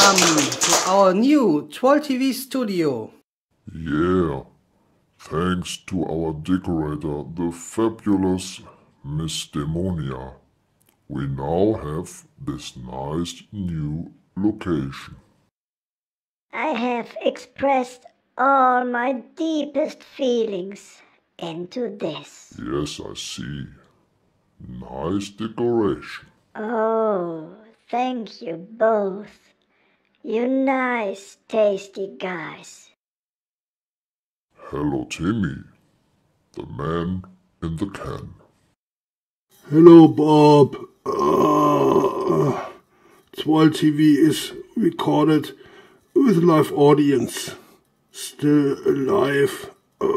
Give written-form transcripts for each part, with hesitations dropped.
Welcome to our new Troll TV studio. Yeah, thanks to our decorator, the fabulous Miss Demonia, we now have this nice new location. I have expressed all my deepest feelings into this. Yes, I see. Nice decoration. Oh, thank you both. You nice, tasty guys. Hello, Timmy, the man in the can. Hello, Bob. Troll TV is recorded with live audience. Still alive.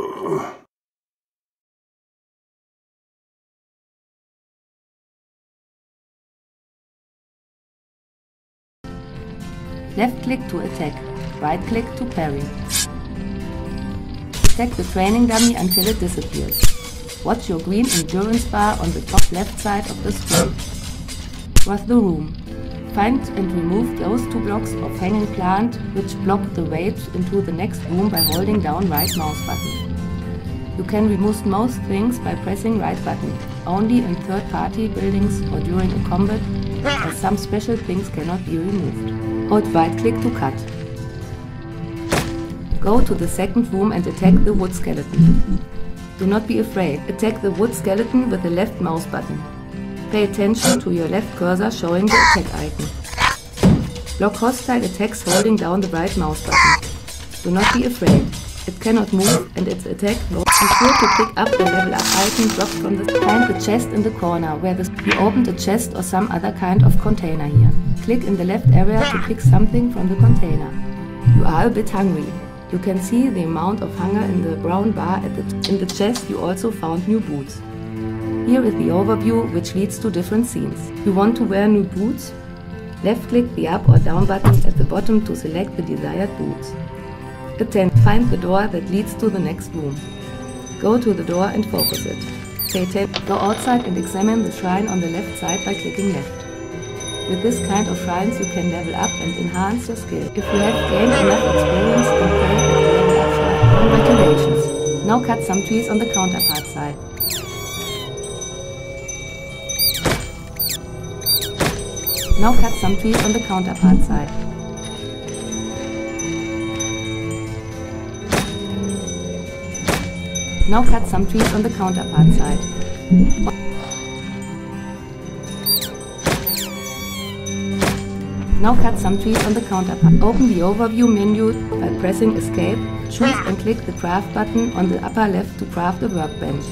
Left click to attack, right click to parry. Attack the training dummy until it disappears. Watch your green endurance bar on the top left side of the screen. Cross the room. Find and remove those two blocks of hanging plant which block the way into the next room by holding down right mouse button. You can remove most things by pressing right button, only in third-party buildings or during a combat, as some special things cannot be removed. Hold right click to cut. Go to the second room and attack the wood skeleton. Do not be afraid. Attack the wood skeleton with the left mouse button. Pay attention to your left cursor showing the attack icon. Block hostile attacks holding down the right mouse button. Do not be afraid. It cannot move and its attack will be sure to pick up the level up icon dropped from the find the chest in the corner where you opened a chest or some other kind of container here. Click in the left area to pick something from the container. You are a bit hungry. You can see the amount of hunger in the brown bar in the chest. You also found new boots. Here is the overview which leads to different scenes. You want to wear new boots? Left click the up or down button at the bottom to select the desired boots. Find the door that leads to the next room. Go to the door and focus it. Pay attention. Go outside and examine the shrine on the left side by clicking left. With this kind of shrines you can level up and enhance your skill. If you have gained enough experience and play at the level up shrine, congratulations! Now cut some trees on the counterpart side. Now cut some trees on the counterpart side. Now cut some trees on the counterpart side. Now cut some trees on the counterpart. Open the overview menu by pressing escape. Choose and click the craft button on the upper left to craft a workbench.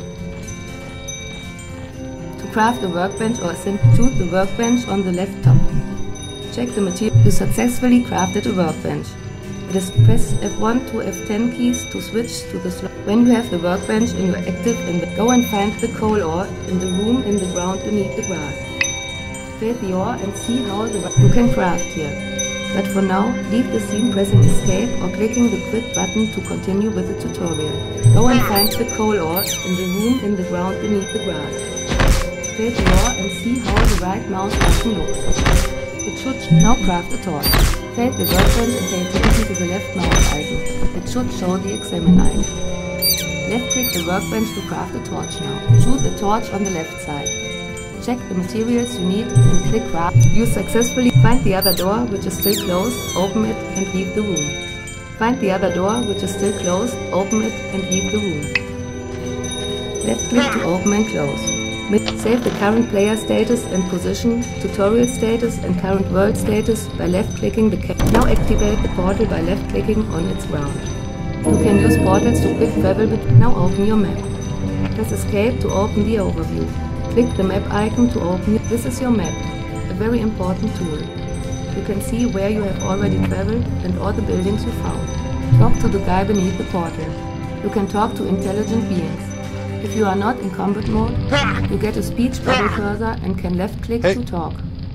To craft a workbench or simply choose the workbench on the left top. Check the material. You successfully crafted a workbench. Just press F1 to F10 keys to switch to the slot. When you have the workbench and you are active go and find the coal ore in the room in the ground beneath the grass. Face the ore and see how you can craft here. But for now, leave the scene pressing escape or clicking the quit button to continue with the tutorial. Go and find the coal ore in the room in the ground beneath the grass. Face the ore and see how the right mouse button looks. It should now craft a torch. Fade the workbench and pay attention to the left mouse icon. It should show the examine icon. Left click the workbench to craft a torch now. Choose the torch on the left side. Check the materials you need and click craft. You successfully find the other door which is still closed, open it and leave the room. Find the other door which is still closed, open it and leave the room. Left click to open and close. Save the current player status and position, tutorial status and current world status by left clicking the cap. Now activate the portal by left clicking on its ground. You can use portals to quick travel. Now open your map. Press escape to open the overview. Click the map icon to open it. This is your map, a very important tool. You can see where you have already traveled and all the buildings you found. Talk to the guy beneath the portal. You can talk to intelligent beings. If you are not in combat mode, you get a speech bubble cursor and can left click to talk.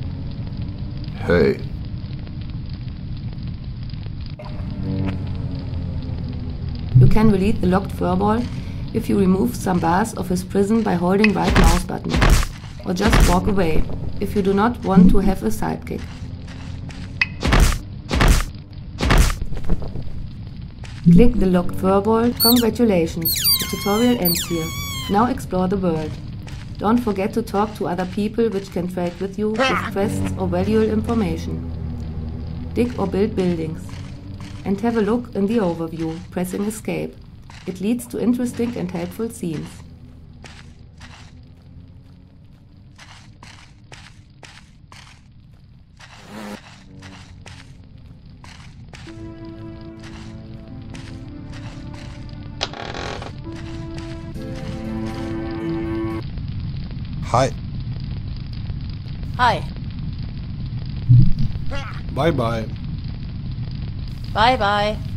Hey. You can release the locked furball if you remove some bars of his prison by holding right mouse button. Or just walk away if you do not want to have a sidekick. Click the locked furball. Congratulations, the tutorial ends here. Now explore the world. Don't forget to talk to other people which can trade with you with quests or valuable information. Dig or build buildings. And have a look in the overview, pressing escape. It leads to interesting and helpful scenes. Hi. Hi. Bye bye. Bye bye.